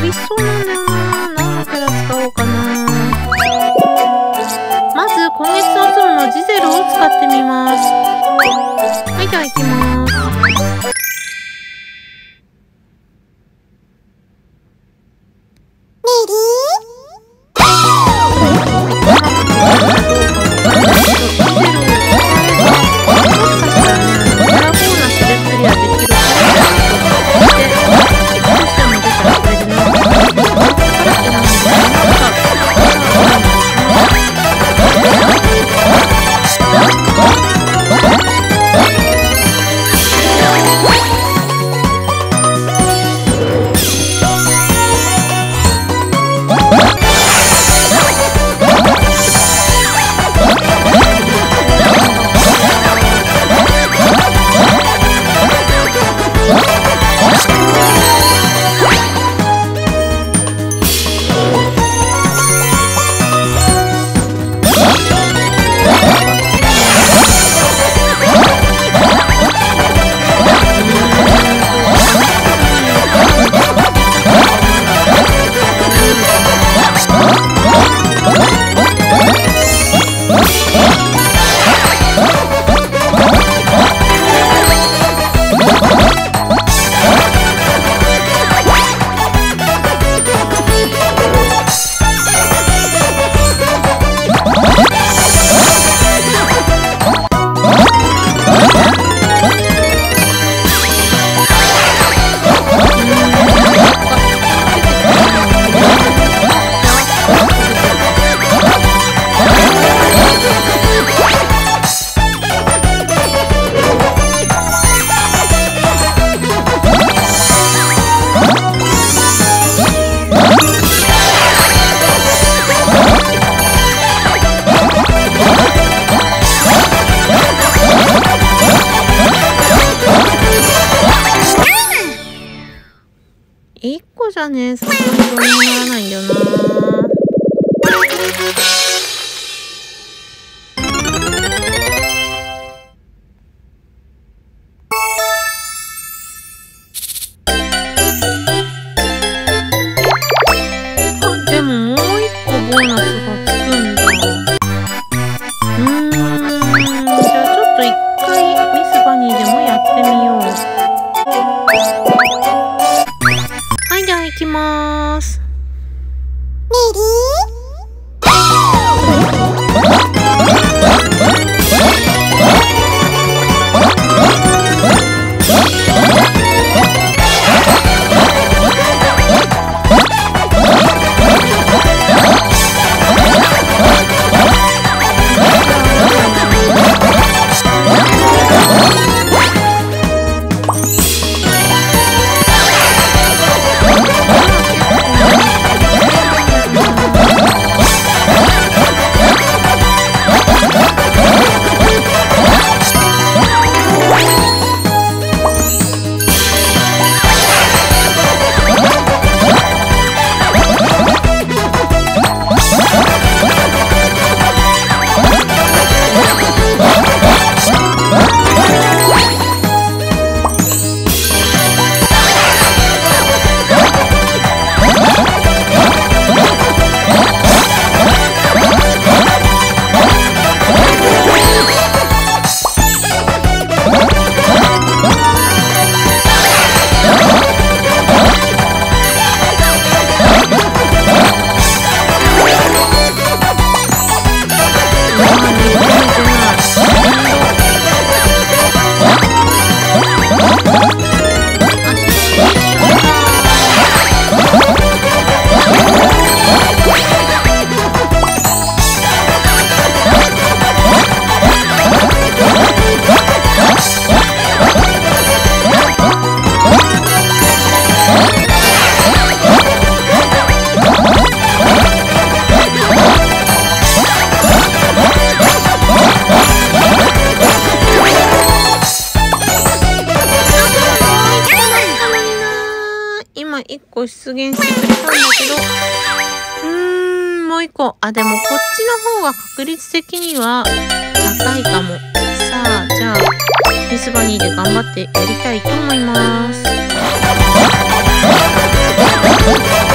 厳しそうなんだよな。何のキャラ使おうかな。まず今月のツムのジゼルを使ってみます。はい、では行きます。1個じゃね、そんなにどうにもならないんだよな。あ、でももう1個ボーナスがつくんだ。じゃあちょっと1回ミスバニーでもやってみよう。はい、では行きまーす。1個出現してくれたんだけど、もう1個。あ、でもこっちの方が確率的には高いかも。さあ、じゃあ、ミスバニーで頑張ってやりたいと思います。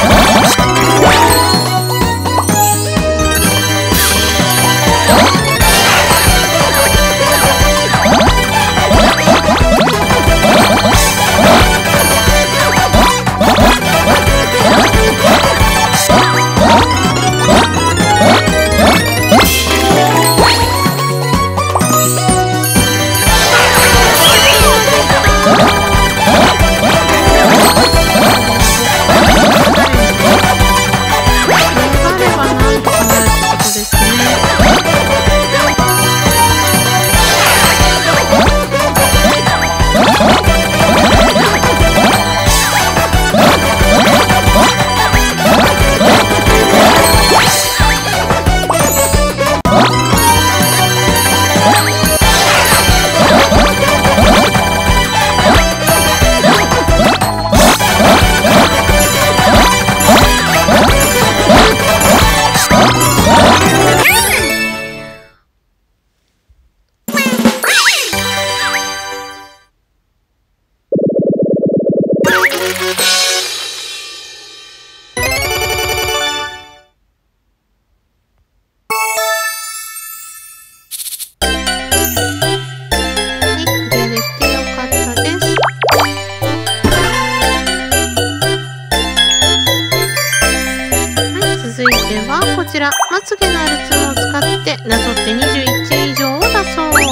ちらまつげのあるツを使ってなぞって21円以上を出そう。はい、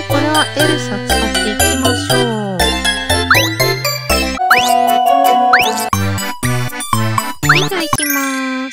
これはエルサ使っていきましょう。はい、じゃあいきます。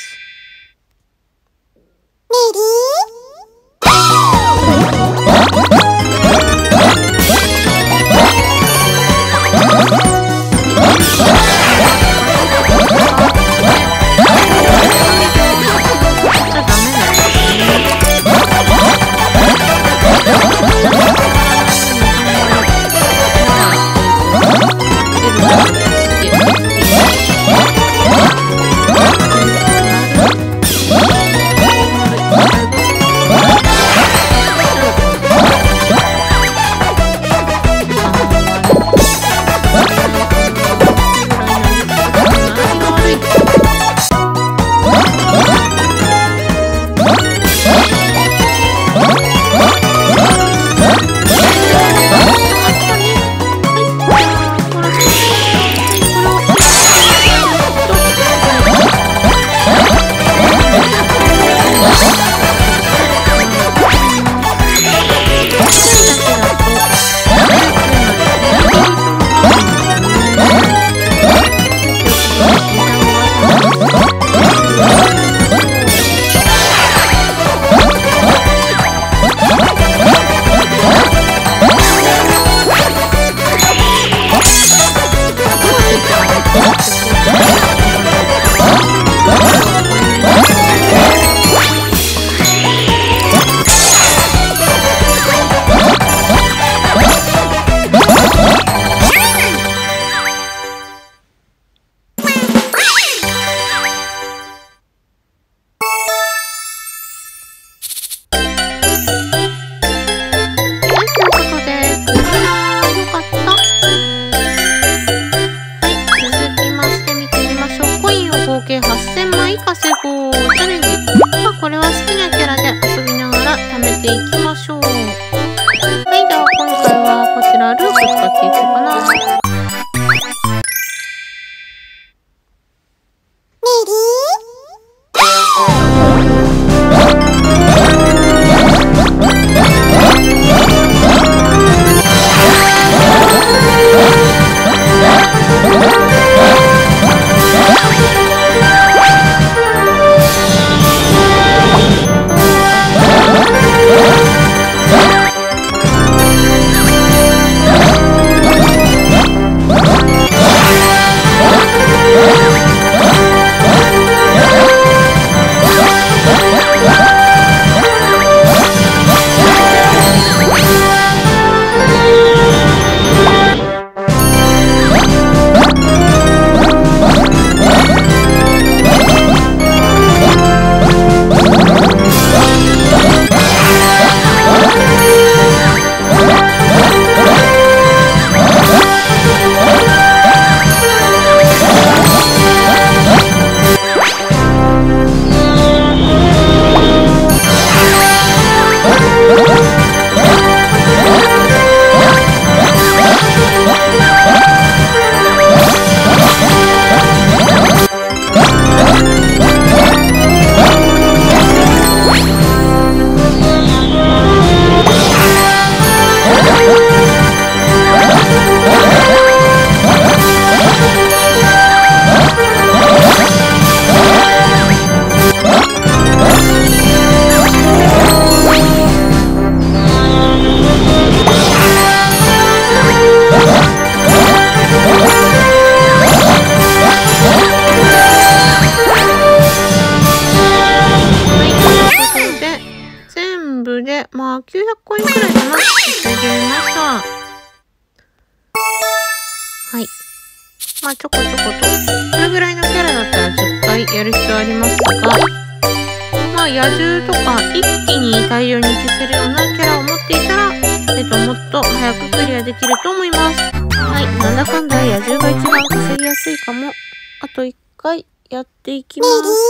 計8000枚稼ごうチャレンジ。これは好きなキャラで遊びながら貯めていきましょう。はい、では今回はこちらループ使っていこうかな。 くらいかな。急いでみました。はい。まあちょこちょこと、これぐらいのキャラだったら10回やる必要ありますが、まあ野獣とか一気に大量に消せるようなキャラを持っていたら、もっと早くクリアできると思います。はい。なんだかんだ野獣が一番稼ぎやすいかも。あと1回やっていきます。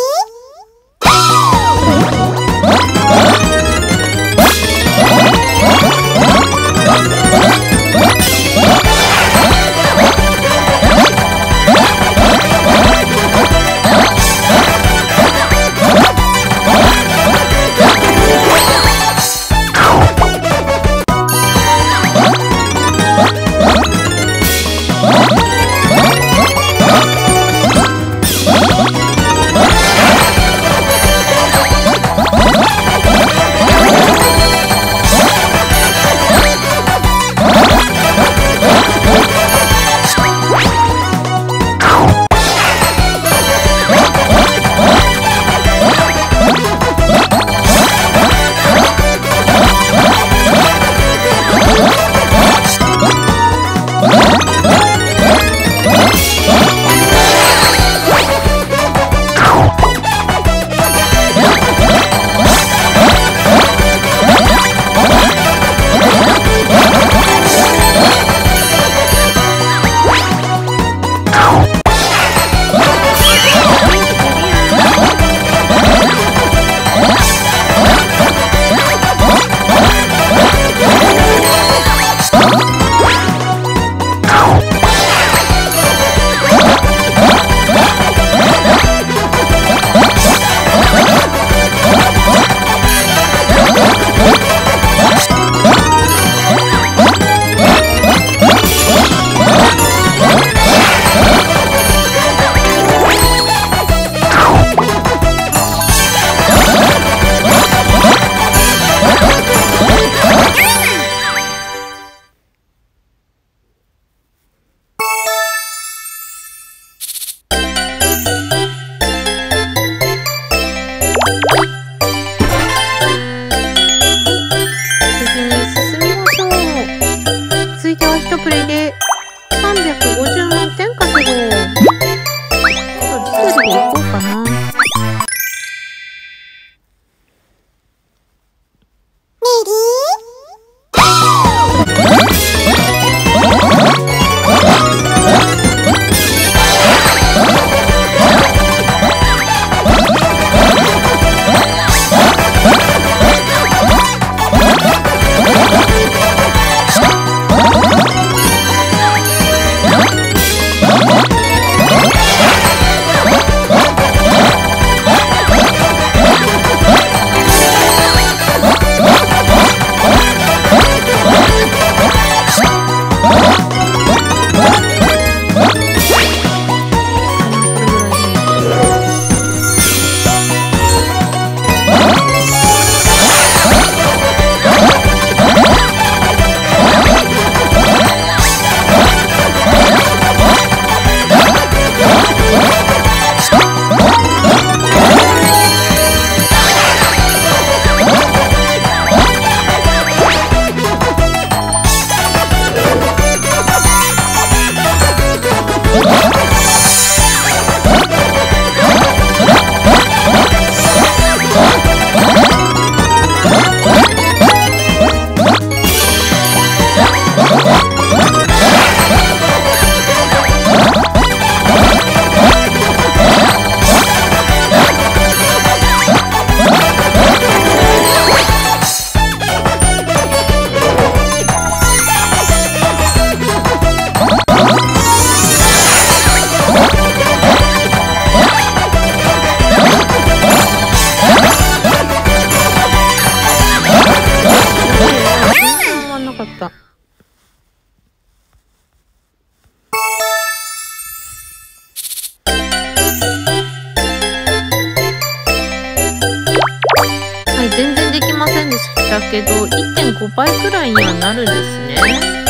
けど 1.5 倍くらいにはなるんですね。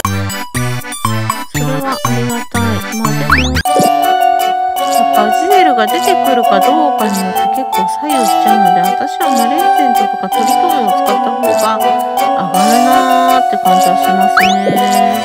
それはありがたい。まあでもやっぱウジゼルが出てくるかどうかによって結構左右しちゃうので、私はマレーゼントとかトリトーンを使った方が上がるなーって感じはしますね。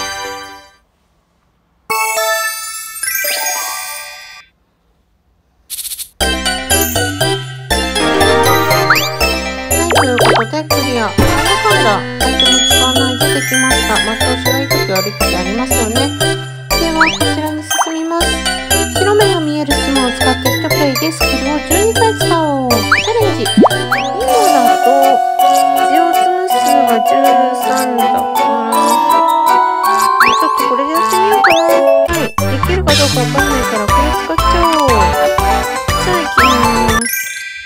ということでクリア。なんだかんだアイテム使わないでできました。調子がいい時悪い時ありますよね。ではこちらに進みます。白目が見えるツムを使って一プレイでスキルを12回使おう。チャレンジ。今だとジオツム数が13だからちょっとこれでやってみようかな。はい、できるかどうかわかんないからこれ使っちゃおう。じゃあ行きます。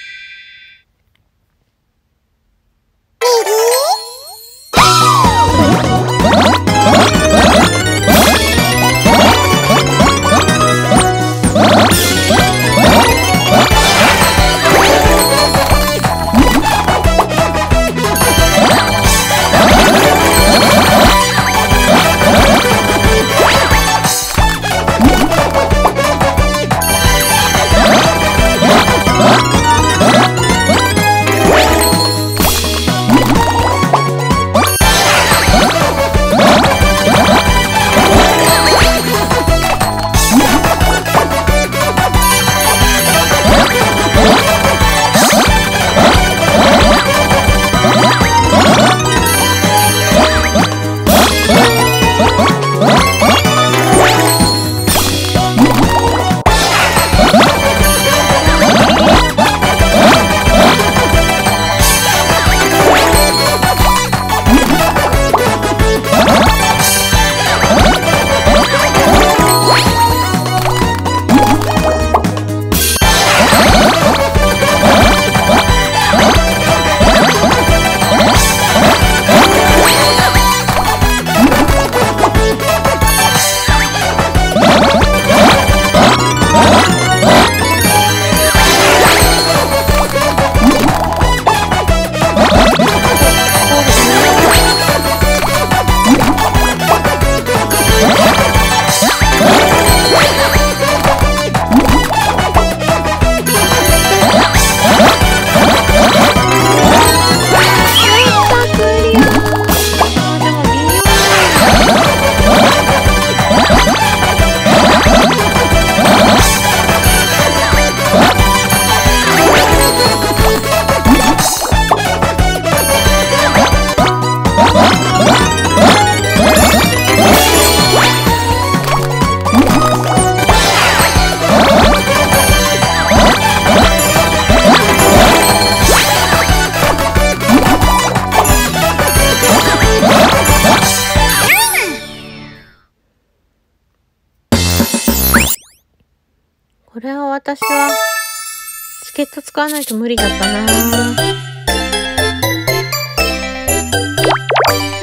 これは私はチケット使わないと無理だったな。はい、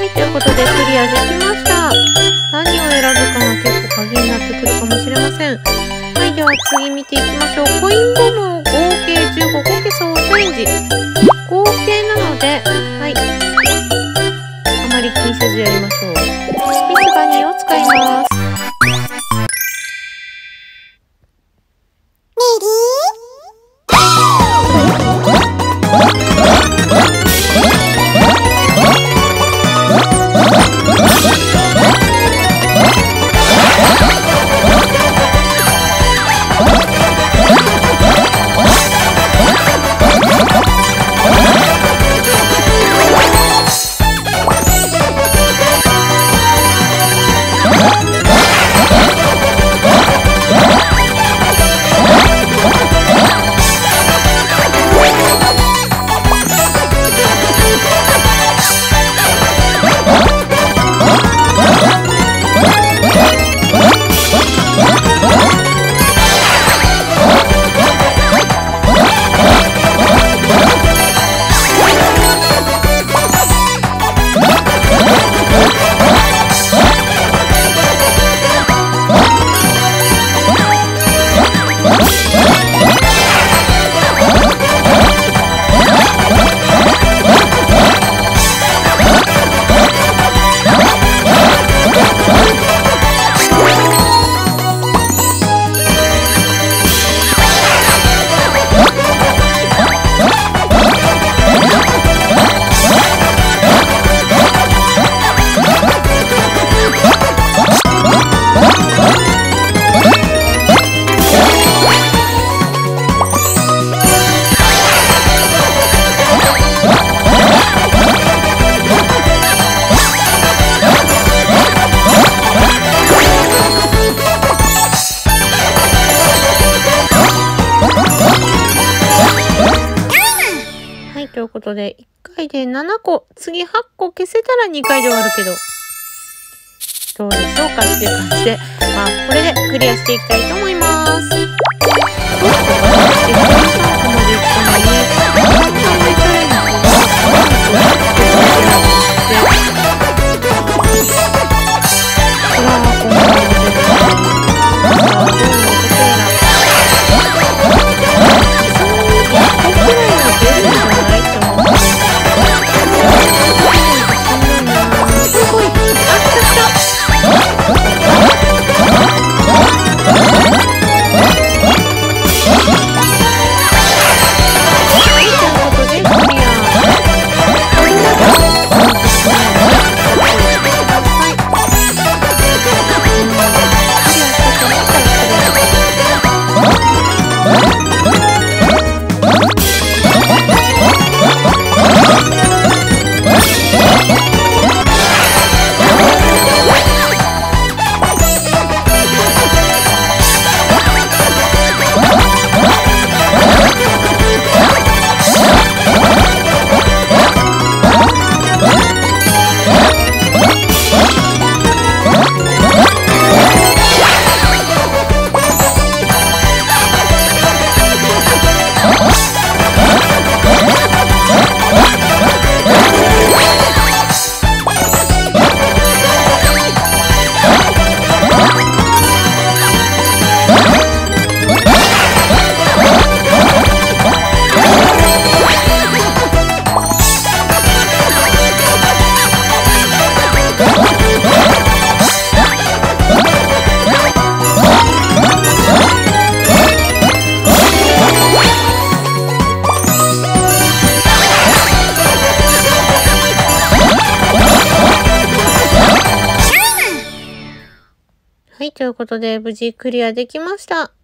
ということでクリアできました。何を選ぶかが結構鍵になってくるかもしれません。はい、では次見ていきましょう。コインボムを合計15個消そう。チャレンジ。合計なので、はい、あまり気にせずやりましょう。ミスバニーを使います。 ことで、1回で7個、次8個消せたら2回で終わるけど、どうでしょうかっていう感じで、まあ、これでクリアしていきたいと思います。はい、ということで、無事クリアできました。はい、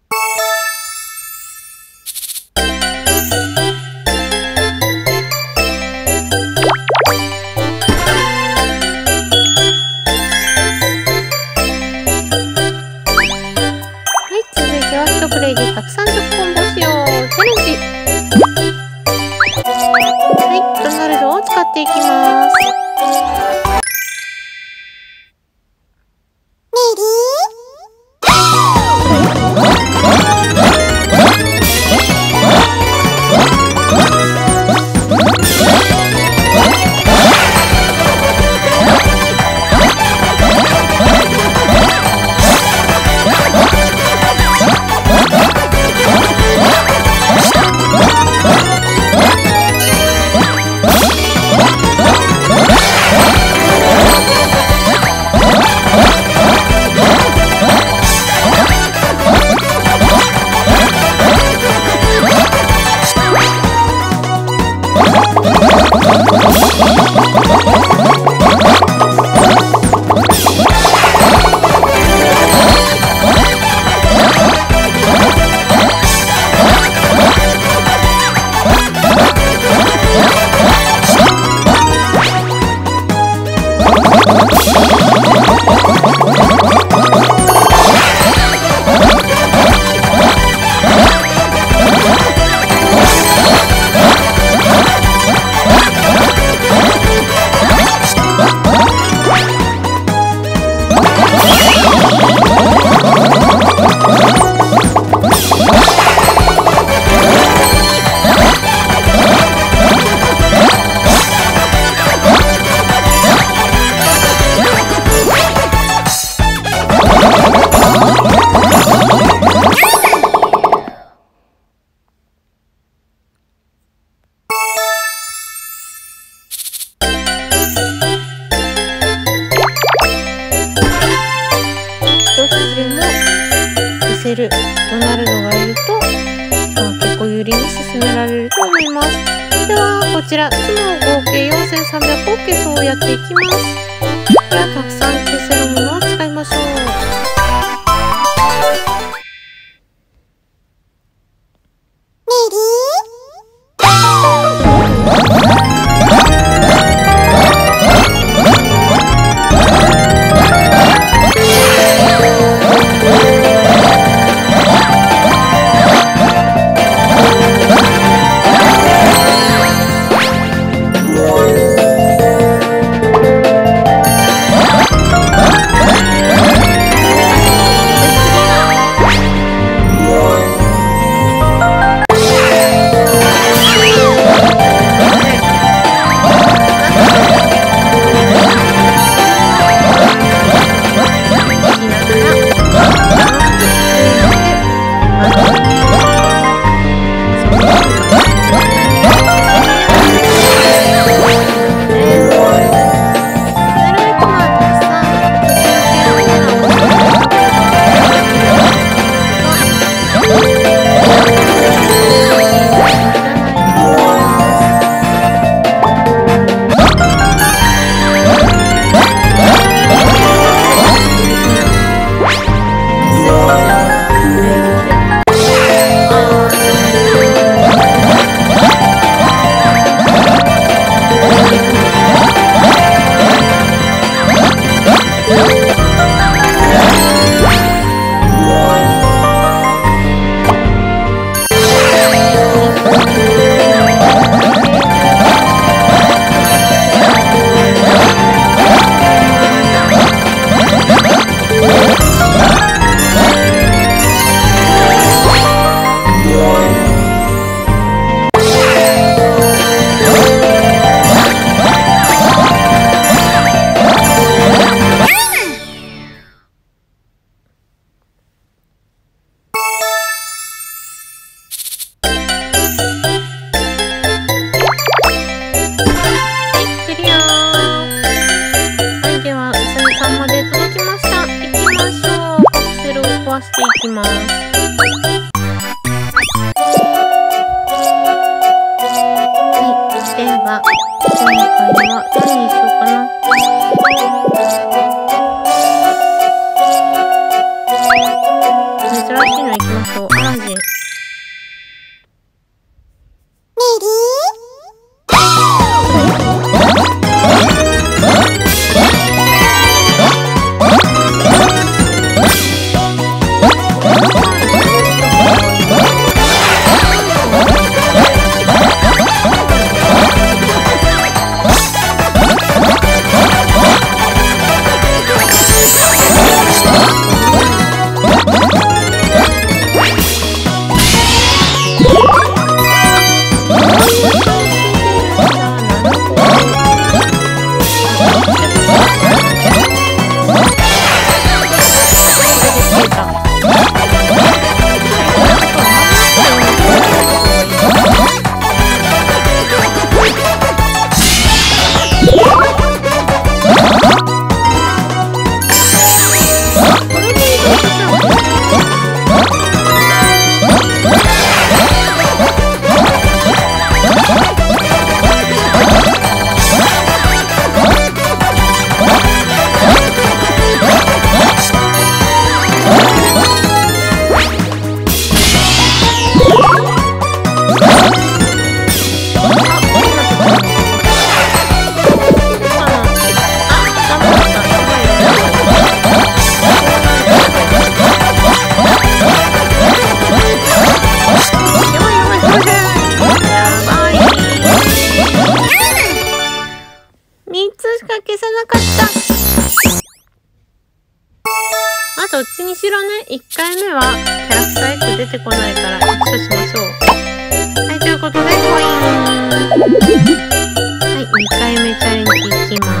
続いては1プレイで130コンボ使用チャレンジ。はい、ドナルドを使っていきます。ドナルドがいると、結構有利に進められると思います。ではこちら角を合計4300を消そうやっていきます。ではたくさん消せるものを使いましょう。 ます。では、今回は何にしようかな。珍しいのいきましょう。アラジン。どっちにしろね、1回目はキャラクター1個出てこないから1個しましょう。はい、ということでコイン。はい、2回目チャレンジいきます。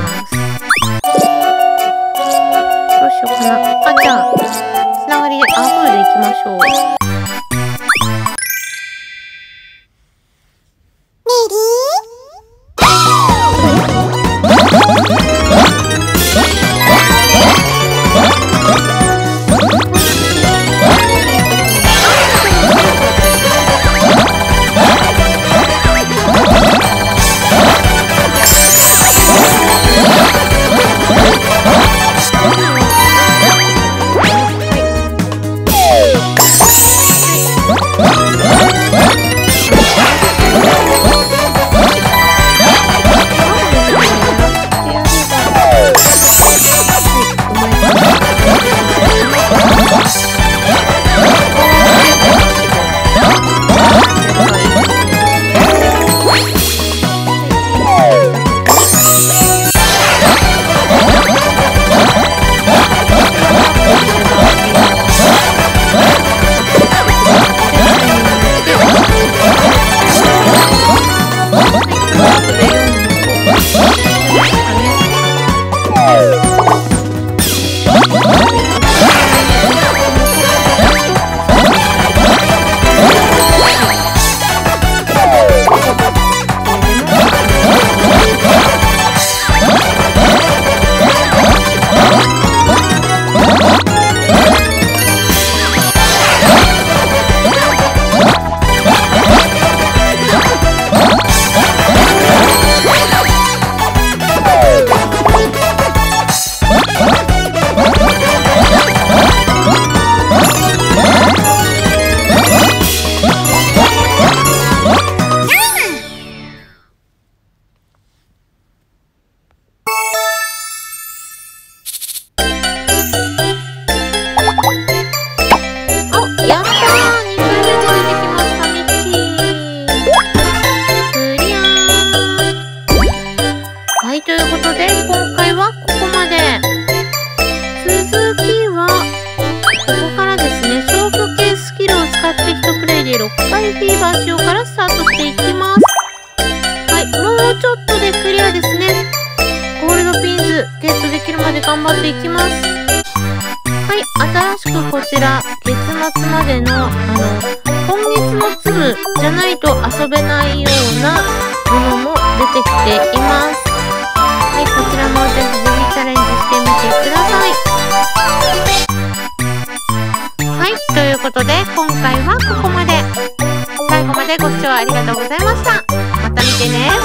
どうしようかな。あ、じゃあつながりでアフーでいきましょう。6回フィーバーしようからスタートしていきます。はい、もうちょっとでクリアですね。ゴールドピンズゲットできるまで頑張っていきます。はい、新しくこちら月末までの今月の粒じゃないと遊べないようなものも出てきています。はい、こちらもぜひぜひチャレンジしてみてください。はい、というありがとうございました。また見てね。